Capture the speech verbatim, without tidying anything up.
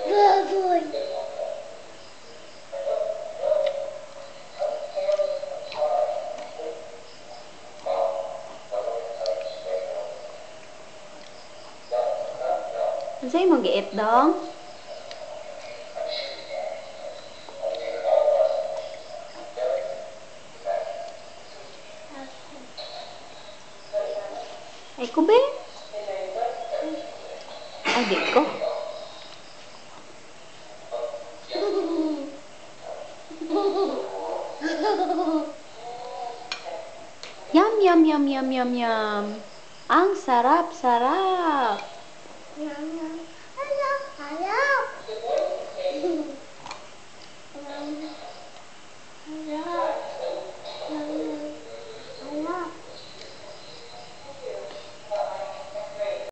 Baboy. Unsay mo giit dong? Ay ko be? Ay di ko. Yum, yum, yum, yum, yum, yum. Ang sarap-sarap.